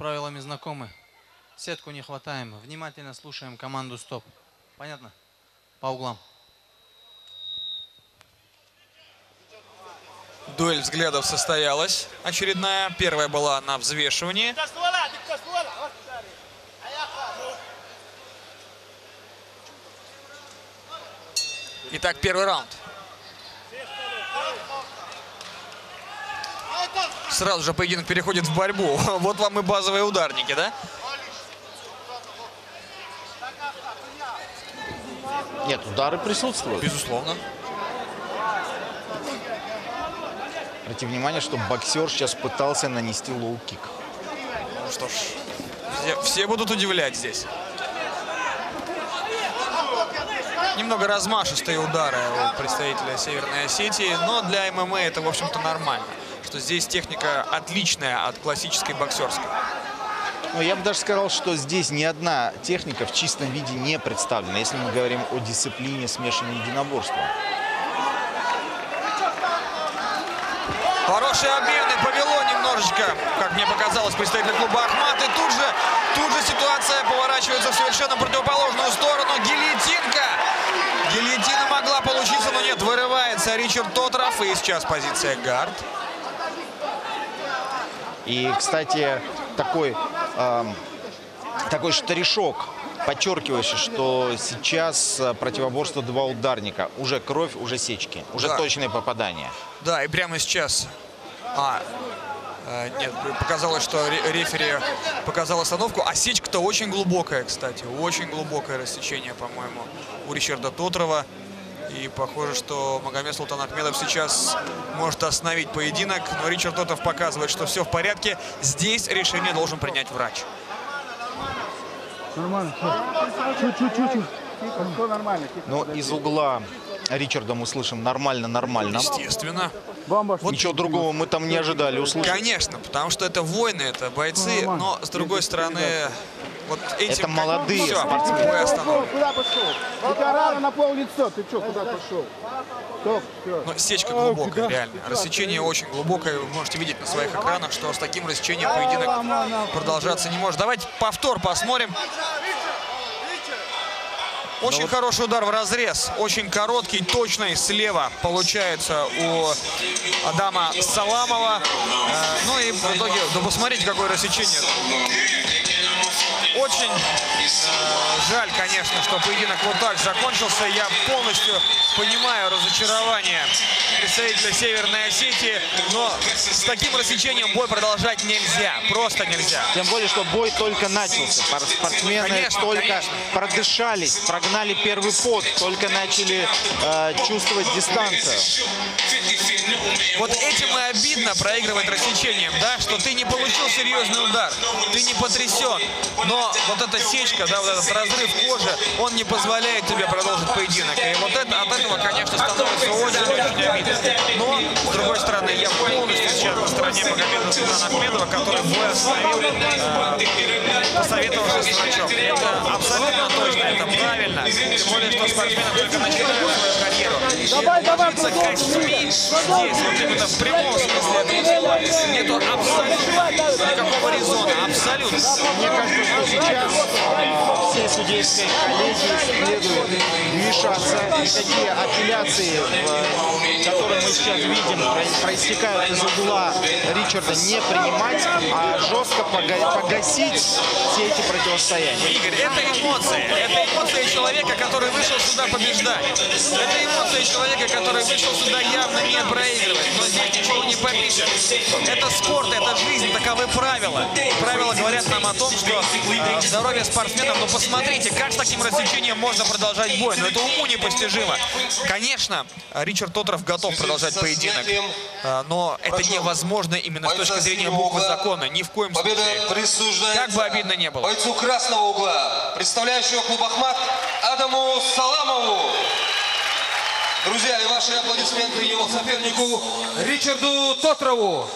правилами знакомы. Сетку не хватаем. Внимательно слушаем команду «Стоп». Понятно? По углам. Дуэль взглядов состоялась. Очередная. Первая была на взвешивании. Итак, первый раунд. Сразу же поединок переходит в борьбу. Вот вам и базовые ударники, да? Нет, удары присутствуют. Безусловно. Обратите внимание, что боксер сейчас пытался нанести лоу-кик. Ну что ж, все будут удивлять здесь. Немного размашистые удары у представителя Северной Осетии, но для ММА это, в общем-то, нормально. Что здесь техника отличная от классической боксерской. Но я бы даже сказал, что здесь ни одна техника в чистом виде не представлена, если мы говорим о дисциплине смешанного единоборства. Хорошие обмены, повело немножечко, как мне показалось, представитель клуба Ахмат. И тут же ситуация поворачивается в совершенно противоположную сторону. Гильотинка! Гильотина могла получиться, но нет, вырывается Ричард Тоторов. И сейчас позиция гард. И, кстати, такой штришок, подчеркивающий, что сейчас противоборство два ударника. Уже кровь, уже сечки, уже точные попадания. Да, и прямо сейчас... Нет, показалось, что рефери показал остановку. А сечка-то очень глубокая, кстати. Очень глубокое рассечение, по-моему, у Ричарда Тоторова. И похоже, что Магомед Султанахмедов сейчас может остановить поединок. Но Ричард Тоторов показывает, что все в порядке. Здесь решение должен принять врач. Нормально. Чуть-чуть. Нормально. Но из угла Ричарда мы слышим нормально. Естественно. Вот ничего другого мы там не ожидали услышать. Конечно, потому что это воины, это бойцы. Но, с другой стороны, вот этим... Это молодые спортсмены. Бой остановлен. Куда пошел? Тебя рано на пол лицо. Ты что, куда пошел? Но сечка глубокая, реально. Рассечение очень глубокое. Вы можете видеть на своих экранах, что с таким рассечением поединок продолжаться не может. Давайте повтор посмотрим. Очень хороший удар в разрез. Очень короткий, точный. Слева получается у Адама Саламова. Ну и в итоге, да посмотрите, какое рассечение. Очень жаль, конечно, что поединок вот так закончился. Я полностью понимаю разочарование представителя Северной Осетии, но с таким рассечением бой продолжать нельзя. Просто нельзя. Тем более, что бой только начался. Спортсмены только продышались, прогнали первый пот, только начали чувствовать дистанцию. Вот этим и обидно проигрывать рассечением, да, что ты не получил серьезный удар, ты не потрясен, но вот эта сечка, да, вот этот разрыв кожи, он не позволяет тебе продолжить поединок. И вот это, от этого, конечно, становится очень обидно. Но, с другой стороны, я полностью сейчас на стороне Магомеда Султанахмедова, который бой остановил, посоветовавшись с врачом. Это абсолютно точно, это правильно. Тем более, что спортсмены только начинают свою карьеру. Давай, костьми здесь, вот именно в прямом смысле этого слова, нету абсолютно никакого резона, абсолютно. Мне кажется, что сейчас всей судейской коллегии следует вмешаться. И такие апелляции, которые мы сейчас видим, проистекают из угла Ричарда, не принимать, а жестко погасить все эти противостояния. Игорь, это эмоции человека, который вышел сюда побеждать. Это эмоции человека, который вышел сюда явно не проигрывать. Но здесь ничего не попишешь. Это спорт, это жизнь, таковы правила. Правила говорят нам о том, что здоровье спортсменов, ну посмотрите, как с таким рассечением можно продолжать бой. Но это уму непостижимо. Конечно, Ричард Тоторов готов продолжать поединок. Но это невозможно именно с точки зрения буквы закона. Ни в коем случае. Как бы обидно не было. Бойцу красного угла, представляющего клуб Ахмат, Адаму Саламову. Друзья, и ваши аплодисменты его сопернику Ричарду Тоторову.